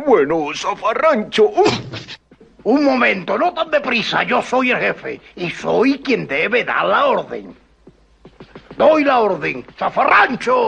Bueno, zafarrancho. Un momento, no tan deprisa. Yo soy el jefe y soy quien debe dar la orden. Doy la orden. ¡Zafarrancho!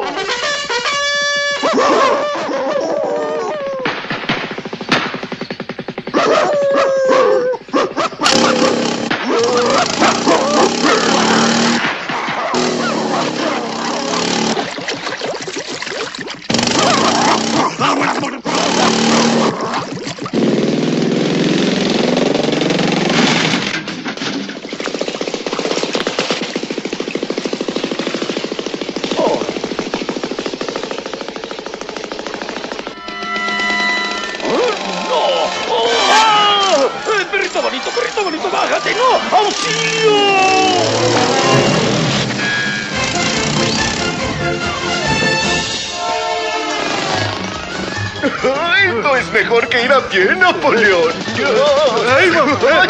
¡Perrito bonito, bájate! ¡No! ¡Auxilio! Esto es mejor que ir a pie, Napoleón. ¡Ay, mamá!